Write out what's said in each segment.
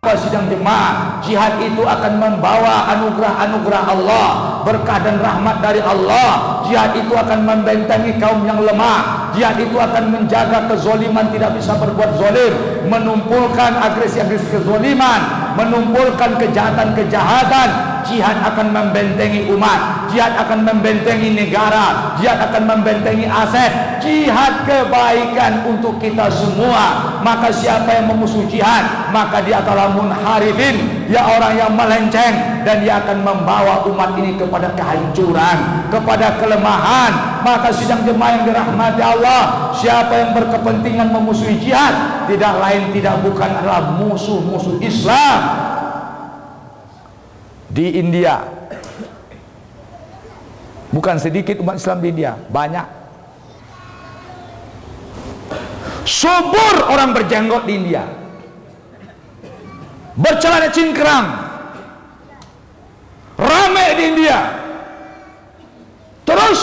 Sidang jemaah, jihad itu akan membawa anugerah-anugerah Allah, berkah dan rahmat dari Allah. Jihad itu akan membentengi kaum yang lemah. Jihad itu akan menjaga kezoliman tidak bisa berbuat zolim, menumpulkan agresi-agresi kezoliman, menumpulkan kejahatan-kejahatan. Jihad akan membentengi umat, jihad akan membentengi negara, jihad akan membentengi aset. Jihad kebaikan untuk kita semua. Maka siapa yang memusuh jihad, maka dia adalah munharifin, dia orang yang melenceng, dan dia akan membawa umat ini kepada kehancuran, kepada kelemahan. Maka sidang jemaah yang dirahmati Allah, siapa yang berkepentingan memusuhi jihad, tidak lain tidak bukan adalah musuh-musuh Islam. Di India, bukan sedikit umat Islam di India, banyak. Subur orang berjenggot di India, bercelana cingkrang, ramai di India. Terus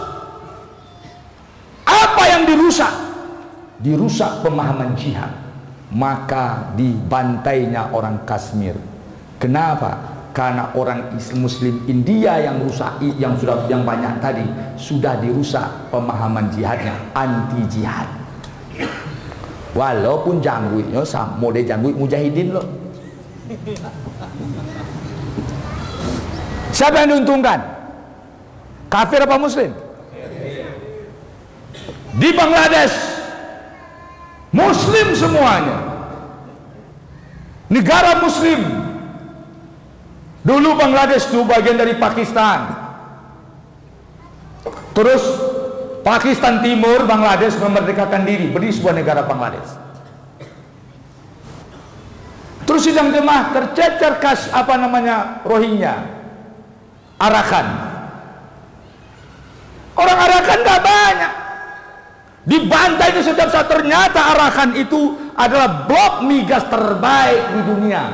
apa yang dirusak? Dirusak pemahaman jihad. Maka dibantainya orang Kashmir. Kenapa? Karena orang Muslim India yang rusak, yang banyak tadi sudah dirusak pemahaman jihadnya, anti jihad. Walaupun jangguitnya sama model jangguit mujahidin loh. Siapa yang diuntungkan? Kafir apa Muslim? Di Bangladesh Muslim semuanya, negara Muslim. Dulu Bangladesh itu bagian dari Pakistan. Terus Pakistan Timur, Bangladesh memerdekakan diri, berdiri sebuah negara Bangladesh. Terus sidang jemaah tercecer Rohingya, Arakan. Orang Arakan gak banyak, dibantai itu setiap saat. Ternyata Arakan itu adalah blok migas terbaik di dunia.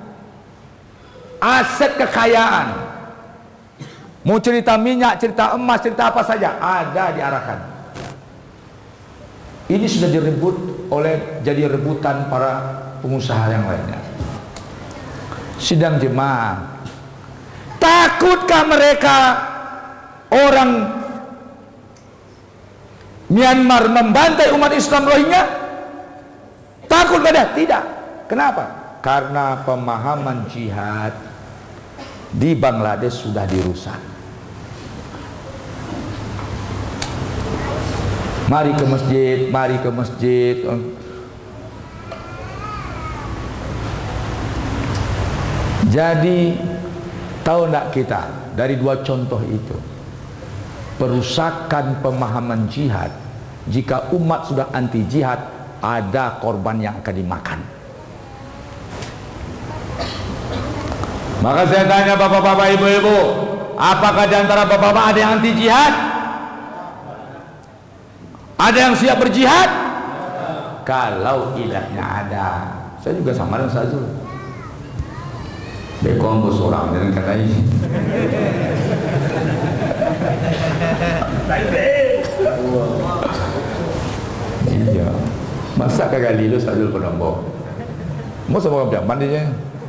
Aset kekayaan, mau cerita minyak, cerita emas, cerita apa saja ada di Arakan. Ini sudah direbut jadi rebutan para pengusaha yang lainnya. Sidang jemaah, takutkah mereka orang Myanmar membantai umat Islam Rohingya? Takut gak ada? Tidak. Kenapa? Karena pemahaman jihad di Bangladesh sudah dirusak. Mari ke masjid, mari ke masjid. Jadi tahu enggak kita dari dua contoh itu, perusakan pemahaman jihad. Jika umat sudah anti jihad, ada korban yang akan dimakan. Maka saya tanya bapak-bapak, ibu-ibu, apakah di antara bapak-bapak ada yang anti jihad? Ada yang siap berjihad? Kalau ilahnya ada. Saya juga sama dengan Sazul. Bekong bos orang dengan kata ini. Iya. Masa kagak lilu Sazul penombok. Mau sama orang mandinya.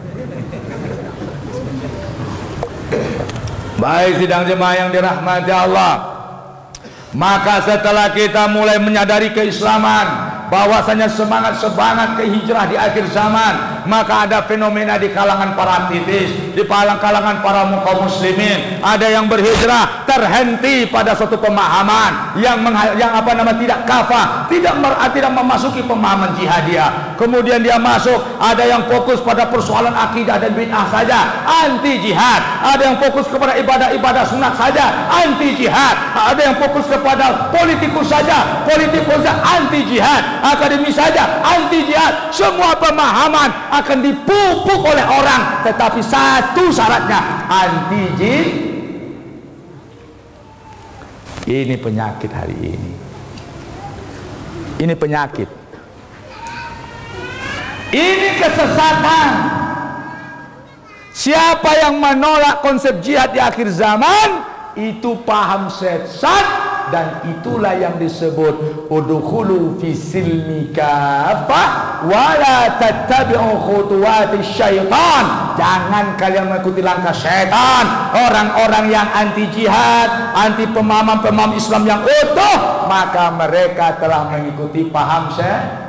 Baik sidang jemaah yang dirahmati Allah, maka setelah kita mulai menyadari keislaman, bahwasanya semangat ke hijrah di akhir zaman, maka ada fenomena di kalangan para aktivis, di kalangan para kaum muslimin, ada yang berhijrah terhenti pada suatu pemahaman yang tidak kafah, tidak memasuki pemahaman jihadiyah. Kemudian dia masuk, ada yang fokus pada persoalan akidah dan bid'ah saja, anti jihad. Ada yang fokus kepada ibadah-ibadah sunat saja, anti jihad. Ada yang fokus kepada politikus saja, anti jihad. Akademi saja, anti jihad. Semua pemahaman akan dipupuk oleh orang, tetapi satu syaratnya, anti jihad. Ini penyakit hari ini. Ini penyakit. Ini kesesatan. Siapa yang menolak konsep jihad di akhir zaman, itu paham sesat, dan itulah yang disebut udkhulu fi silmi kafah wala tattabi'u khutuwati syaitan, jangan kalian mengikuti langkah syaitan. Orang-orang yang anti jihad, anti pemahaman Islam yang utuh, maka mereka telah mengikuti paham syaitan.